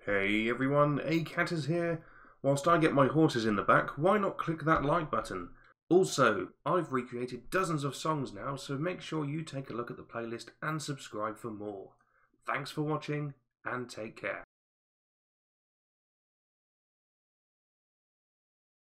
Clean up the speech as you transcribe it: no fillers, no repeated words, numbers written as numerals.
Hey everyone, A-Cat is here. Whilst I get my horses in the back, why not click that like button? Also, I've recreated dozens of songs now, so make sure you take a look at the playlist and subscribe for more. Thanks for watching, and take care.